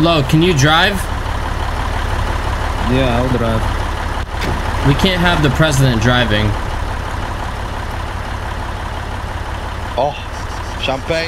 Lo, can you drive? Yeah, I'll drive. We can't have the president driving. Oh, champagne.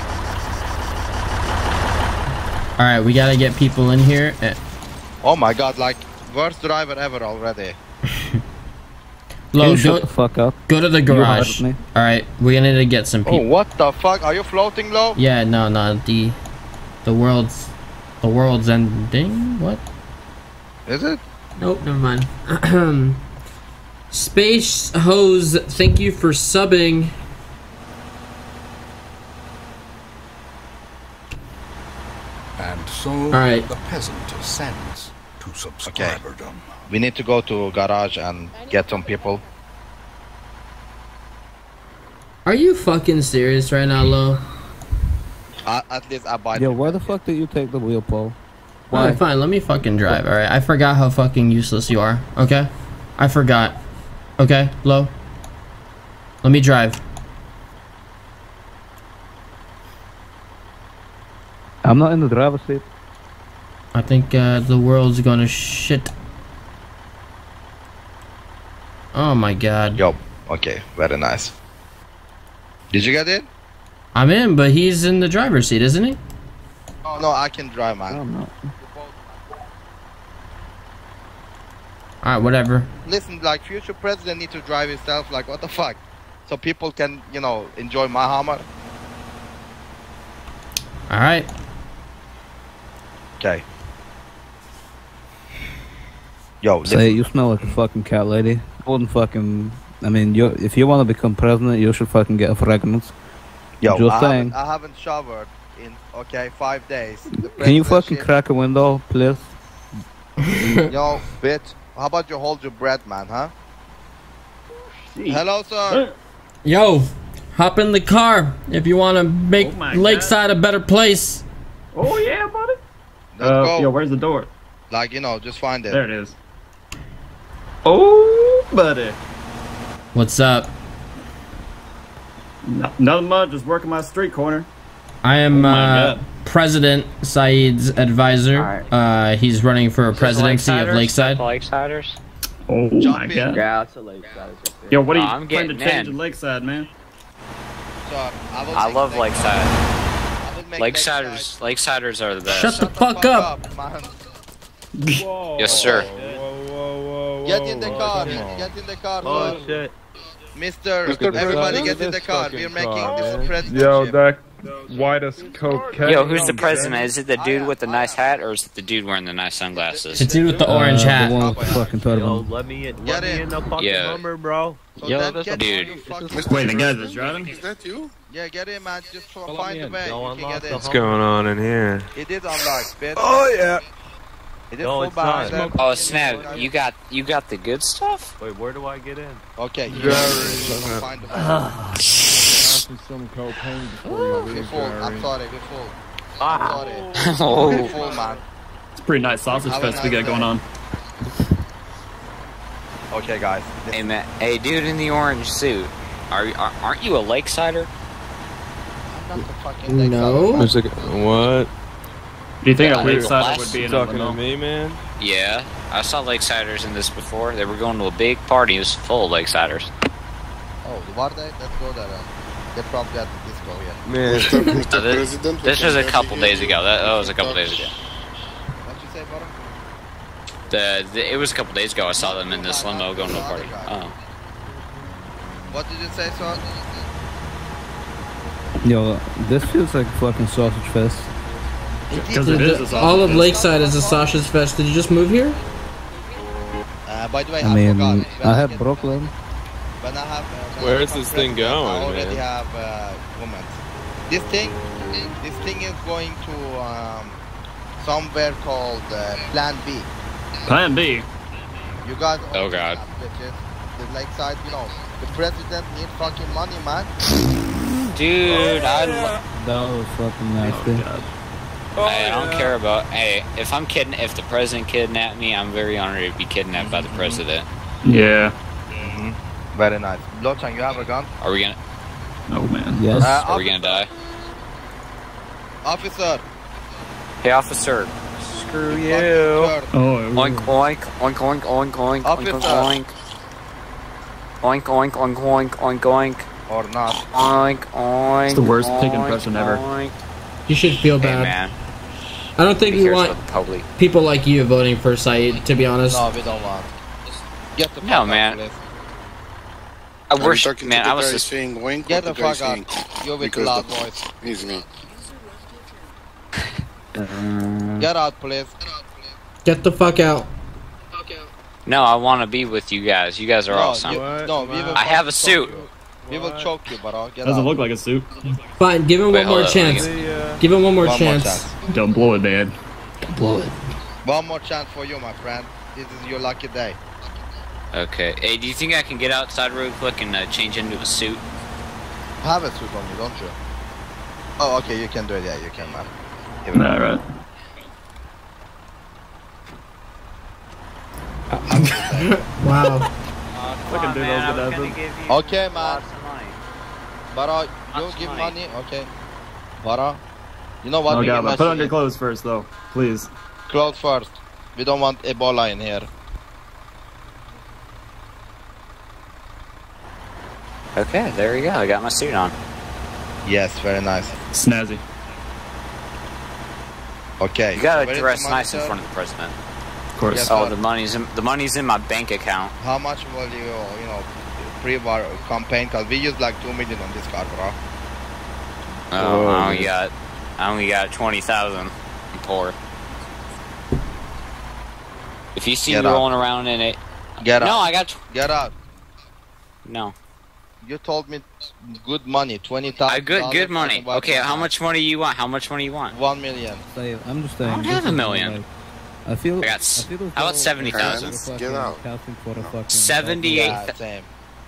All right, we gotta get people in here. Oh my god, like worst driver ever already. Lo, shut the fuck up. Go to the garage. All right, we're gonna need to get some people. Oh, what the fuck? Are you floating, Lo? Yeah, no, the world's ending. What? Is it? Nope, never mind. Space Hose, thank you for subbing. And so right. the peasant ascends to subscriberdom. We need to go to garage and get some people. Are you fucking serious right now, Lo? At least I buy. Yo, why the fuck did you take the wheel, Paul? Alright, fine, let me fucking drive, alright? I forgot how fucking useless you are, okay? I forgot. Okay, Lo? Let me drive. I'm not in the driver's seat. I think the world's gonna shit. Oh my god. Yo, okay, very nice. Did you get in? I'm in, but he's in the driver's seat, isn't he? Oh no, I can drive, man. I'm not. Alright, whatever. Listen, like future president need to drive himself. Like what the fuck? So people can, you know, enjoy my Hummer. Alright. Okay. Yo, Say, you smell like a fucking cat lady. I wouldn't fucking. I mean, if you want to become president, you should fucking get a fragrance. yo, Just saying. I haven't showered in 5 days. Can you fucking crack a window, please? Yo, bitch. How about you hold your breath, man, huh? Hello, sir. Yo, hop in the car if you want to make Lakeside a better place. Oh yeah, buddy. Let's go. Yo, where's the door? Like, you know, just find it. There it is. Oh, buddy. What's up? Nothing much. Just working my street corner. I am President Saeed's advisor. He's running for a presidency of Lakeside. Lakesiders? Oh my god. Yeah, it's a Lakeside. Yo, what are you I'm planning to getting change in. in Lakeside, man? So, I love Lakeside. Lakesiders are the best. Shut the fuck up. Man. Yes, sir. Get in the car. Get in the car. Oh shit. Mister, everybody get in the car. We're making this president. Yo, that whitest cocaine. Yo, who's the president? Is it the dude with the nice hat, or is it the dude wearing the nice sunglasses? The dude with the orange hat. The one with the fucking turban. Let me in the fucking Yeah. Hummer, bro. So Yo, then that's get dude. in the fucking- Wait, the guy that's driving? Is that you? Yeah, get in, man. Just find the way. Go You can unlock get the in. What's going on in here? It is unlocked, bitch. Oh yeah. It is No, full it's not. behind them. Oh snap! You got the good stuff. Wait, where do I get in? Okay, you Jerry. find the way. Some cocaine before We're you leave, full. I'm Jerry. sorry, we're full. I'm sorry. We're Oh, full, man. It's a pretty nice sausage Have a fest we nice got going day. on. Okay, guys. hey man, hey dude in the orange suit. Aren't you a Lakesider? I'm not the fucking No. Who's it? What? Do you think a Yeah, Lakesider would be You in a talking to limo? me, man? Yeah, I saw Lakesiders in this before. They were going to a big party. It was full of Lakesiders. Oh, were they? Let's go there. They're probably at the disco, yeah. Man, So this was a couple days ago. That was a couple days ago. What you say, brother? It was a couple days ago. I saw them in this limo going to a party. Oh. What did you say, son? Yo, this feels like a fucking sausage fest. Because it is a sausage All of fest. Lakeside is a sausage fest. Did you just move here? By the way, I mean, forgot. I have Brooklyn. When I have, Where is this thing president, going, I already man? have women. This thing is going to somewhere called Plan B. Plan B. You got Oh, God. bitches. The Lakeside, you know, the president need fucking money, man. Dude, That was fucking nasty. I don't care about. Hey, if the president kidnapped me, I'm very honored to be kidnapped by the president. Yeah. Very nice. Lochan, you have a gun? Are we gonna? Oh man. Yes. Are we gonna die? Officer. Hey, officer. Screw fucking you. jerk. Oh, Oink oink oink oink oink oink Up oink with oink that. oink. Oink oink oink oink oink oink. Or not. Oink oink. It's the worst pig oink, impression ever. oink. You should feel Hey bad. man, I don't think be we careful want with the public. people like you voting for Saeed, to be honest. No, we don't want. Just get the fuck No, out, man. please. I wish, man, I was just. Get the fuck out. You with loud voice. He's me. Get out, please. Get the fuck out. No, I want to be with you guys. You guys are awesome. No, we will I have a fucking choke suit. you. We will choke you, bro. Get doesn't out. look like a suit. Fine, give him Wait, one more hold up, chance. The, Give him one more One chance. more chance. Don't blow it, man. Blow it. One more chance for you, my friend. This is your lucky day. Okay. Hey, do you think I can get outside real quick and change into a suit? Have a suit on you, don't you? Oh, okay, you can do it. Yeah, you can, man. Give it All right. Wow. Fucking dude, I was gonna have Okay, man. Bro, you Lots of give money. money, okay? Bro, you know what? Oh we god, give but put on us- your clothes first, though, please. Clothes first. We don't want Ebola in here. Okay, there you go. I got my suit on. Yes, very nice. Snazzy. Okay. You gotta where is dress the money, nice in sir? front of the president. Of course. Yes. Oh, the money's in my bank account. How much will you know, pre-war campaign? Cause we use like 2 million on this car, bro. Oh, Whoa. I only got 20,000. I'm poor. If you see Get me out. rolling around in it, Get no, out. I got Get out. no. You told me good money, 20,000. Good money. Okay, how much money you want? How much money you want? 1 million. Say, I'm just saying. I don't this have a is million. like- I feel. I got feel as how about though 70,000? we're fucking Get out. counting for a fucking 78 Yeah, same.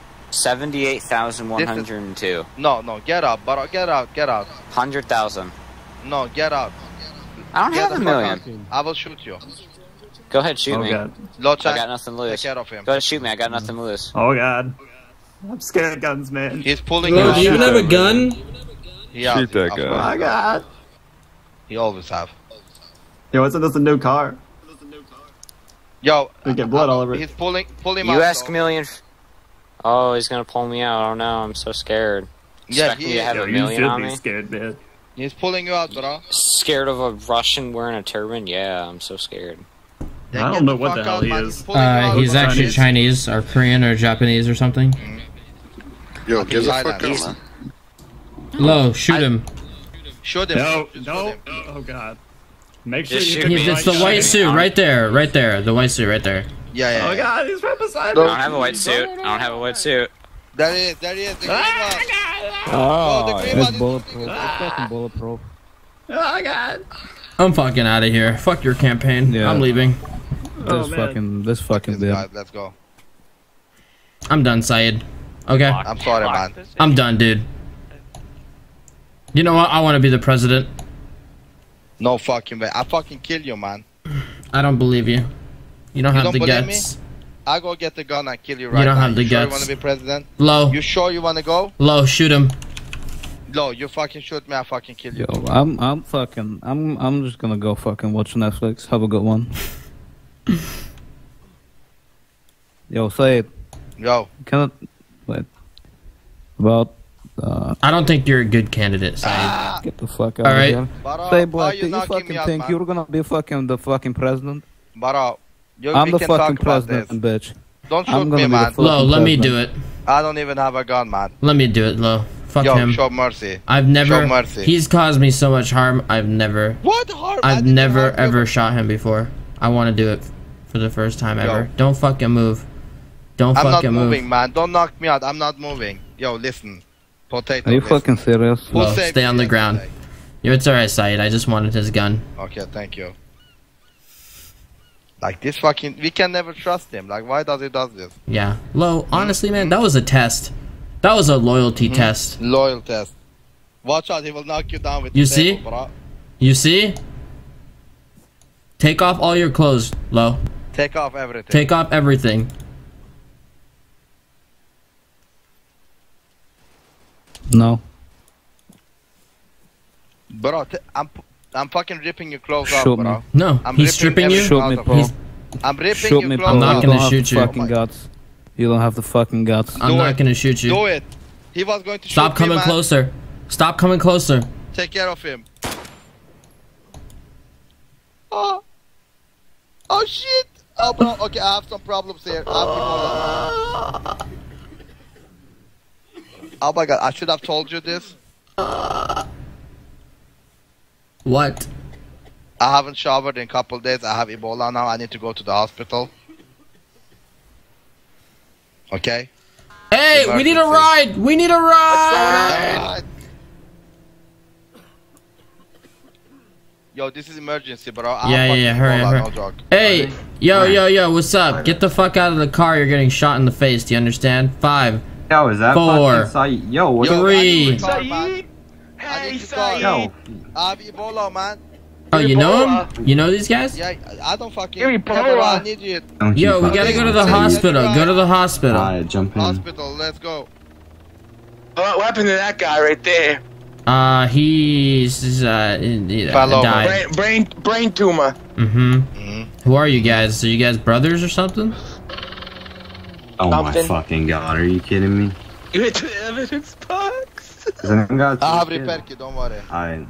78,102. No, get out, bro. Get out, get out. 100,000. No, get out. I don't Get have the a fuck million. out. I will shoot you. Go ahead, shoot Oh me. god. Low I chance. got nothing to Take lose. care of him. Go ahead, shoot me. I got nothing to lose. Oh god. I'm scared of guns, man. He's pulling Bro, you do you even out. have a gun? He has, Shoot that of guy. course. Oh god. He always have. Yo, what's in this a new car? Yo, We get blood all over it. he's pull him out. You ask bro. million. Oh, he's gonna pull me out. Oh no, I'm so scared. Yeah, Expect me he to is. have Yo, a you million should on be me? scared, man. He's pulling you out, bro. Scared of a Russian wearing a turban? Yeah, I'm so scared. Then I get don't know the what fuck the hell out, he man. is. He's pulling you out, He's bro. actually Chinese or Korean or Japanese or something. Yo, think get the he's fuck Thailand. out, man. Low, shoot him. Shoot him. No, Shoot no. him. Oh god. Make sure Just you shoot get me. It's the Shoot white me. suit right there, right there. The white suit right there. Yeah. Oh god, he's right beside I me. don't have a white suit. I don't have a white suit. There he is, the green one. Oh, the green it's one is- bulletproof. It's fucking bulletproof. Oh god. I'm fucking out of here. Fuck your campaign. Yeah. I'm leaving. This man. this fucking This bit. guy, let's go. I'm done, Syed. Okay? I'm sorry, man. I'm done, dude. You know what? I want to be the president. No fucking way. I fucking kill you, man. I don't believe you. You don't You have don't the believe guts. I go get the gun and kill you right don't now. have the you sure guts. you wanna be president? Low. You sure you wanna go? Low, shoot him. No, you fucking shoot me, I fucking kill you. Yo, I'm just gonna go fucking watch Netflix. Have a good one. Yo, say it. Yo, Can it? Wait. About. I don't think you're a good candidate, Syed. Get the fuck out All of right. here. Baro, Say, why boy, you do you knocking me fucking out, think man? you're gonna be fucking the fucking president? Baro, I'm we the can fucking talk about president, this. bitch. Don't I'm shoot gonna me, be the man. full- Low, let me president. do it. I don't even have a gun, man. Let me do it, Low. Fuck Yo, him. show mercy. I've never. show mercy. He's caused me so much harm. I've never. What harm? I I've didn't never harm you. ever shot him before. I want to do it for the first time ever. Yo. Don't fucking move. Don't I'm not fucking moving, move. man. Don't knock me out. I'm not moving. Yo, listen. Potato. Are you listen. fucking serious? Who Low, saved stay me on the ground. yesterday? Yo, it's alright, Syed. I just wanted his gun. Okay, thank you. Like this fucking, we can never trust him. Like, why does he does this? Yeah. Low, honestly, man, that was a test. That was a loyalty test. Loyal test. Watch out, he will knock you down with You the see? table, bro. You see? Take off all your clothes, Low. Take off everything. Take off everything. No. Bro, I'm fucking ripping your clothes off, Shoot bro. me. No, I'm he's ripping stripping you. everything Shoot me, out of Paul. you. I'm ripping Shoot your me, clothes Paul. not off. gonna You don't have shoot the you. fucking guts. You don't have the fucking guts. I'm Do not it. gonna shoot you. Do it. He was going to Stop shoot coming me, man. closer. Stop coming closer. Take care of him. Oh. Oh shit. Oh bro. Okay, I have some problems here. Oh my god, I should have told you this. What? I haven't showered in a couple days. I have Ebola now. I need to go to the hospital. Okay? Hey, we need a ride. We need a ride. Yo, this is emergency, bro. I Yeah, have yeah, fucking hurry, Ebola, hurry. no joke. Hey, yo, what's up? Get the fuck out of the car. You're getting shot in the face. Do you understand? 5, Yo, is that 4, fucking Saeed? Yo, what Yo, the... 3. Saeed? Hey, Saeed. Yo, I have Ebola, man. Oh, you know him? You know these guys? Yeah, I don't fucking... Give me Yeah, bro, I Ebola. need you. don't you Yo, we fucking- gotta go to the Saeed, hospital. Saeed. Go to the hospital. Alright, jump in. Hospital, let's go. What happened to that guy right there? He's Fell over. died. Brain tumor. Mm-hmm. Who are you guys? Are you guys brothers or something? Oh my Something. fucking god, are you kidding me? You went to the evidence box? Is anyone got I have two repair kids? kit, don't worry. Alright.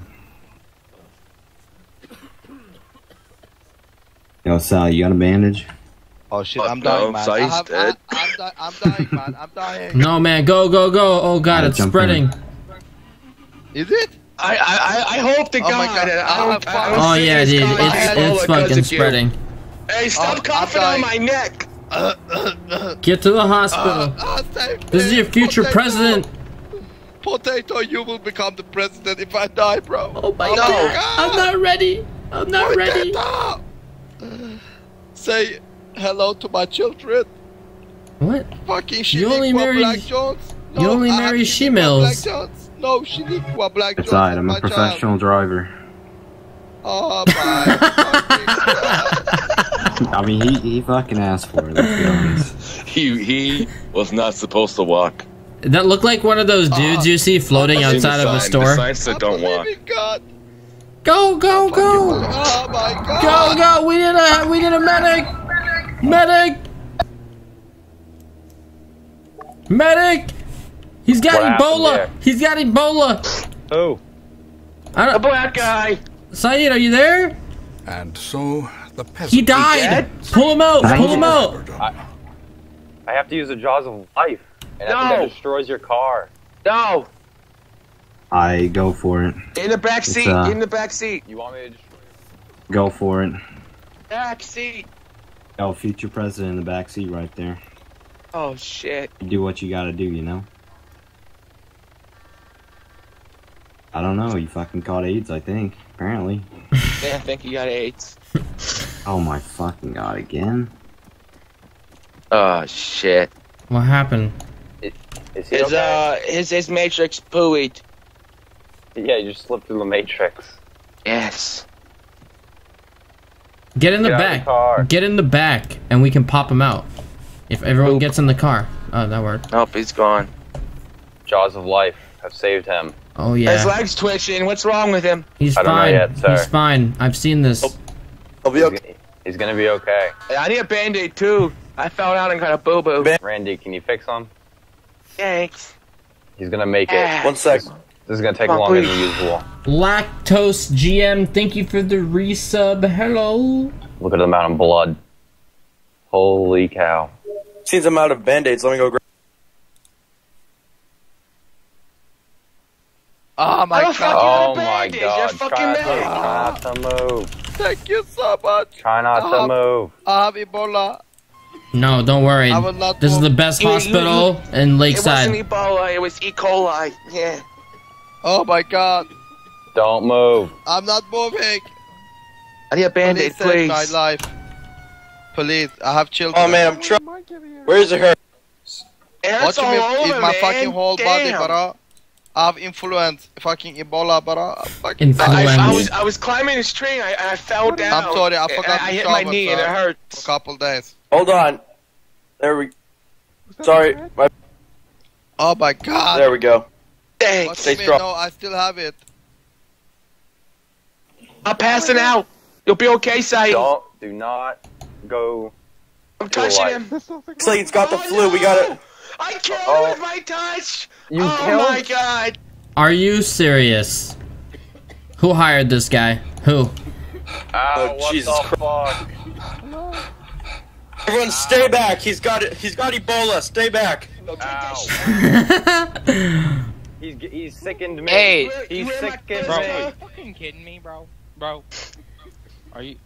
Yo, Sal, you got a bandage? Oh shit, Fuck I'm dying, no, man. Saeed's dead. I'm dying, man. I'm dying. No, man. Go. Oh, God. Alright, It's jump spreading. Is it? I hope to Oh my God. God. that I don't Oh, see yeah, this dude. guy have Ebola It's 'cause fucking of you. spreading. Hey, stop I'm coughing on dying. my neck. Get to the hospital. This is your future president. Potato, you will become the president if I die, bro. Oh, my No. God. I'm not ready. I'm not ready. Potato! Say hello to my children. What? Fucking You only Shiniqua marry- Black Jones. you only I have marry Shiniqua she-males. Black Jones. No, Shiniqua Black Jones. It's alright, I'm is a my professional driver. Child. Oh my fucking God. I mean, he fucking asked for it, let's be honest. He was not supposed to walk. That looked like one of those dudes you see floating I've seen the outside of a sign. store. The sign said don't walk. Unbelieving God. Go. Oh my God. Go. We need a medic. Medic. He's got Ebola. He's got Ebola. Oh. I The don't, black guy. Saeed, are you there? And so the peasant. He died. Pull him out. Pull him out. I have to use the jaws of life. And I think No. that destroys your car. No. I go for it. In the back seat. It's, In the back seat. You want me to destroy Go for it. Back seat. Yo, future president in the backseat right there. Oh shit. You do what you gotta do, you know? I don't know, you fucking caught AIDS, I think. Apparently. Yeah, I think you got AIDS. Oh my fucking god, again? Oh shit. What happened? Is he okay? His matrix pooied. Yeah, you just slipped through the matrix. Yes. Get in the Get out of back. the car. Get in the back, and we can pop him out. If everyone Oop. gets in the car. Oh, that worked. Nope, he's gone. Jaws of life have saved him. Oh His yeah. leg's twitching. What's wrong with him? He's I don't know fine. yet, sir. He's fine. I've seen this. I'll be He's gonna be okay. I need a band-aid too. I fell out and got a boo-boo. Randy, can you fix him? Thanks. He's gonna make it. 1 sec. This is gonna take Come on, longer please. than usual. Lactose GM, thank you for the resub. Hello. Look at the amount of blood. Holy cow. Seems I'm out of band-aids. Let me go grab. Oh my God. Oh my god. You're fucking Try not to move. Thank you so much. Try not to move. I have Ebola. No, don't worry. I will not This is the move. best You- hospital in It Lakeside. wasn't Ebola. It was E. coli. Yeah. Oh my God. Don't move. I'm not moving. I need a band-aid, Please save my please. life. Please, I have children. Oh man, I'm trying. Where is it hurt? It What hurts you all mean? over, It's my man. fucking whole body, Damn. bro. I have influence. Fucking Ebola, bro. I'm fucking Influence. I was climbing this tree and I fell down. I'm sorry, I forgot I to hit my shower, knee and sir. it for a hurts. couple days. Hold on. There we. Sorry. Oh my God. There we go. What Thanks. do you mean? No, I still have it. I'm passing out. You'll be okay, Saeed. Do not go. I'm touching him. Saeed's got the flu. We got it. I killed him with my touch. Oh my god. Are you serious? Who hired this guy? Who? Oh, Jesus Christ. Everyone stay back. He's got it. He's got Ebola. Stay back. He's sickened me. Hey, he's sickened bro, me. are you fucking kidding me, bro? Bro, are you?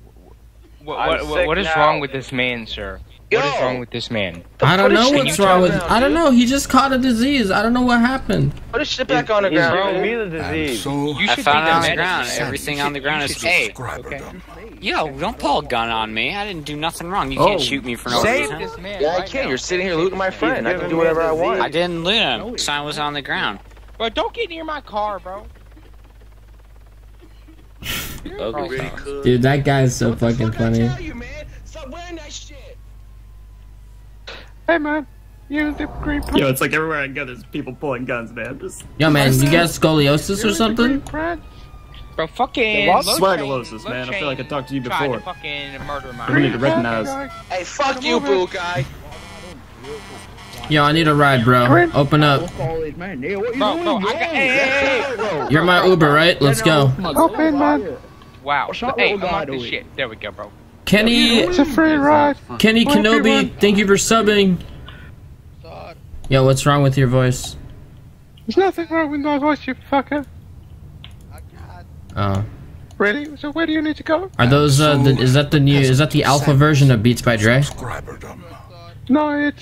What is wrong with this man, sir? What is wrong with this man? I don't know what's wrong with. I don't know. He just caught a disease. I don't know what happened. Put his shit back on the ground. He's giving me the disease. You I should found be it on the the ground. medicine. Everything on the ground is hey. Okay. Yo, don't pull a gun on me. I didn't do nothing wrong. You can't shoot me for no Save reason. this man. Yeah, I right can't. now. You're sitting here looting my friend. I can do whatever I want. I didn't loot him. Sign was on the ground. Bro, don't get near my car, bro. Ugly. Dude, that guy's so fucking funny. Stop wearing that shit. Hey man, you the green. Yo, it's like everywhere I go, there's people pulling guns, man. Just. Yo, man, you got scoliosis or something? Bro, fucking. Swagalosis, man. I feel like I talked to you Tried before. to fucking murder my. We need to recognize. Hey, fuck you, boo guy. Yo, I need a ride, bro. Open up. Bro, I got. Hey. You're my Uber, right? Let's go. Open, man. Wow. Hey, I'm on this shit. There we go, bro. Kenny. It's a free ride. Kenny Kenobi, thank you for subbing. Yo, what's wrong with your voice? There's nothing wrong with my voice, you fucker. Oh. Really? So where do you need to go? Are those, is that the alpha version of Beats by Dre? No, it's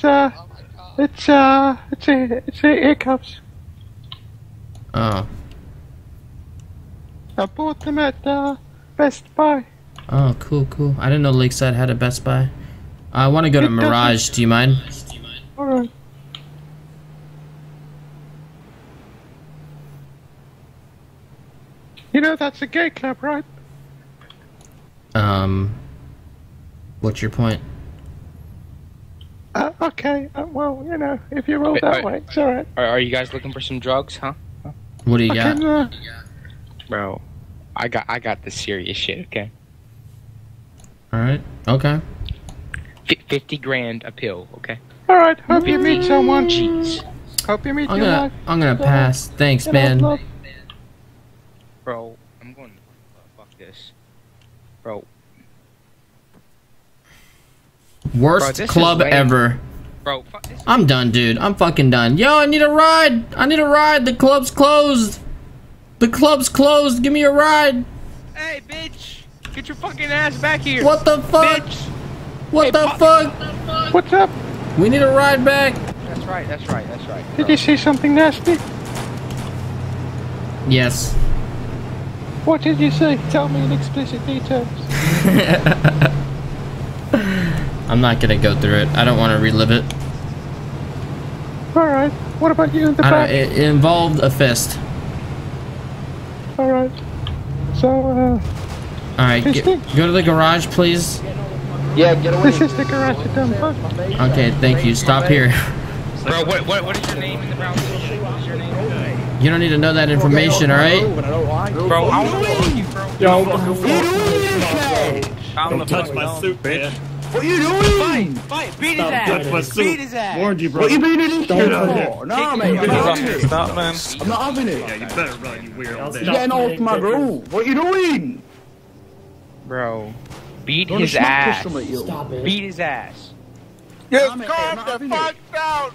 hiccups. Oh. I bought them at, Best Buy. Oh, cool, cool. I didn't know Lakeside had a Best Buy. I want to go to Mirage, do you mind? Alright. You know that's a gay club, right? What's your point? Okay, well, you know, if you roll that way, it's alright. Are you guys looking for some drugs, huh? What do you got? Bro, I got the serious shit, okay? Alright, okay. 50 grand a pill, okay? Alright, hope you meet someone. Jeez. Hope you meet I'm your gonna, wife. I'm gonna pass. Thanks, man. Bro, I'm going to fuck this. Bro. Worst this club is lame. ever. Bro, fuck this. I'm done, dude. I'm fucking done. Yo, I need a ride. I need a ride. The club's closed. The club's closed. Give me a ride. Hey, bitch! Get your fucking ass back here! What the fuck? Bitch! What Hey, the fuck? What's up? We need a ride back. That's right, that's right, that's right. Did you see something nasty? Yes. What did you say? Tell me in explicit details. I'm not gonna go through it. I don't want to relive it. Alright, what about you in the I don't, back? it involved a fist. Alright. So, Alright, go to the garage, please. Yeah, get away. this is the garage at Dunbar. Okay, thank you. Stop here. Bro, what is your name in the brown suit? What is your name? You don't need to know that information, alright? Bro, I want to fuck you, bro. Yo, Don't touch my suit, bitch. What are you doing? Fight! Beat his ass! Beat his ass! Warned you, bro. What you beating his Don't shit for? No, mate, I'm not having it. Stop, man. I'm not having it. Yeah, you better run, you weirdo. You're getting off my groove. What you doing? Bro, beat Don't his smack ass. pistol at you. Stop it. Beat his ass. Calm the fuck down.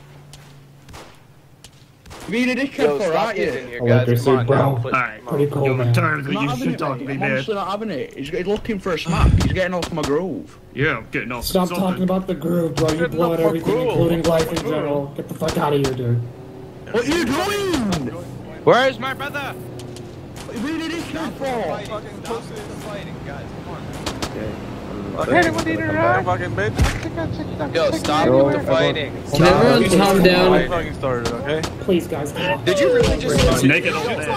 You being a dickhead for, aren't you? Electricity, bro. Alright. Pretty cool, man. I'm not having it, mate. I'm honestly not having it. He's looking for a smack. He's getting off my groove. Yeah, I'm getting off. Stop talking about the groove, bro. You blow at everything, including life in general. Get the fuck out of here, dude. What are you doing? Where's my brother? What you being a dickhead for? Anyone need a ride? Yo, stop with the fighting. Can everyone calm down? Please, guys. Did you really just Naked old man.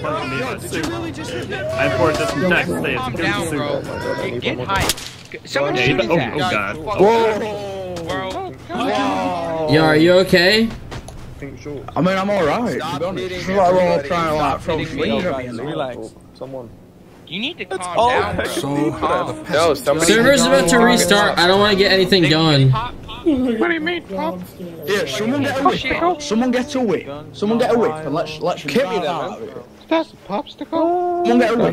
I poured this from Texas. It's a Calm good down, suit. bro. Get hype. Someone Yeah, shoot his oh ass. god. Bro. Yo, are you okay? I mean, I'm alright, to be honest. This is like we're all trying to like throw sleeves at me and all. Relax. Someone. You need to calm down. So, Server's about to restart. I don't want to get anything going. What do you mean, Pop? Yeah, someone get a whip. Someone get a whip. Someone get a whip and let's get me there. That's a popsicle. Someone get a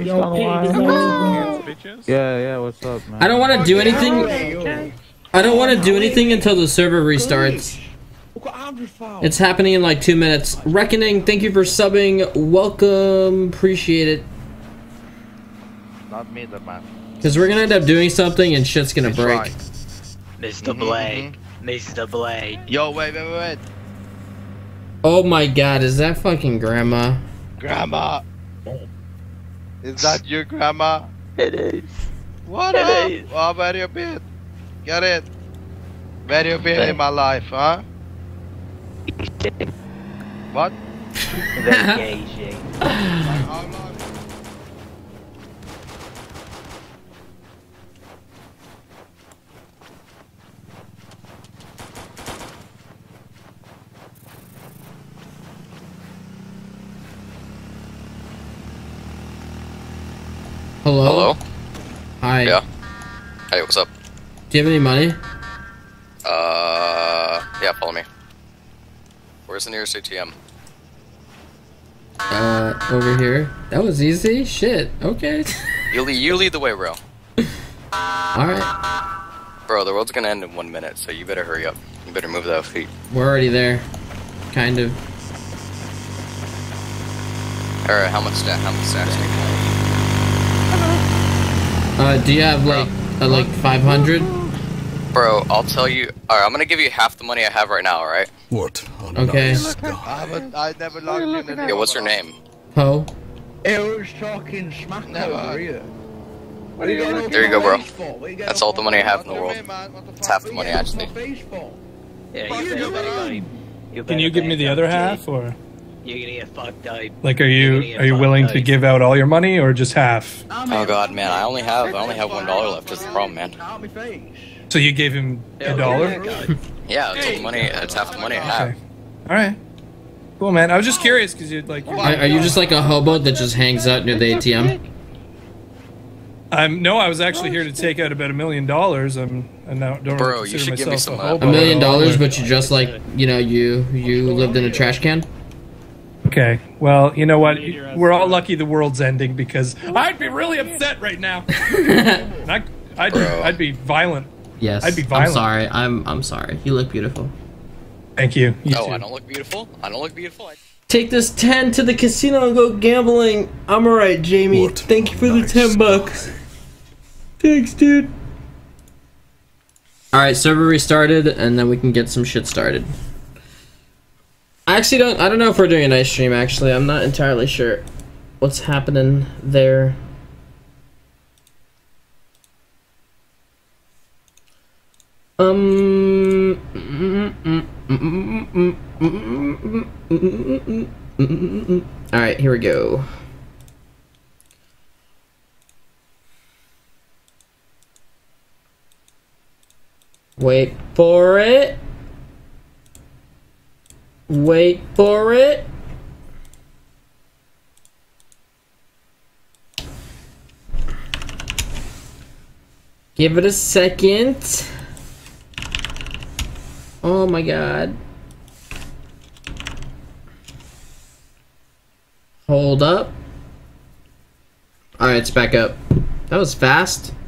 whip. Yeah, what's up, man? I don't want to do anything. I don't want to do anything until the server restarts. It's happening in like 2 minutes. Reckoning, thank you for subbing. Welcome. Appreciate it. Not me, the man. Because we're gonna end up doing something and shit's gonna break. Right. Mr. Blade. Mr. Blade. Yo, wait. Oh my god, is that fucking grandma? Grandma. Is that your grandma? It is. What up? Oh, where you been? Get it? Where you been in my life, huh? What? Vacation. Hello? Hi. Yeah. Hey, what's up? Do you have any money? Yeah, follow me. Where's the nearest ATM? Over here. That was easy? Shit, okay. You lead the way, bro. Alright. Bro, the world's gonna end in 1 minute, so you better hurry up. You better move that feet. We're already there. Kind of. Alright, how much stacks do you Do you have like 500? Bro, I'll tell you. Alright, I'm gonna give you half the money I have right now, alright? What? Okay. I never logged in. Yeah, what's your name? Poe. It was talking smack over here. There you go, bro. That's all the money I have in the world. It's half the money, actually. Yeah, Can you give me the other half, or? You're gonna get fucked up. Like, are you willing to give out all your money, or just half? Oh god, man, I only have $1 left. That's the problem, man. So you gave him $1? Yeah, it's all the money. It's half the money I have. Okay. All right. Cool, man. I was just curious because you'd like. Are you just like a hobo that just hangs out near the ATM? No, I was actually here to take out about $1 million. I now don't Bro, really you should give me some a $1 million, but you just like, you know, you lived in a trash can? Okay, well, you know what? We're all lucky the world's ending because I'd be really upset right now. I'd be violent. Yes. I'd be violent. I'm sorry. I'm sorry. You look beautiful. Thank you. You No, too. I don't look beautiful. I don't look beautiful. Take this 10 to the casino and go gambling. I'm alright, Jamie. Thank you for the $10. Thanks, dude. Alright, server restarted, and then we can get some shit started. I don't know if we're doing a nice stream, actually. I'm not entirely sure what's happening there. Alright, here we go. Wait for it. Wait for it. Give it a second. Oh my god. Hold up. Alright, it's back up. That was fast.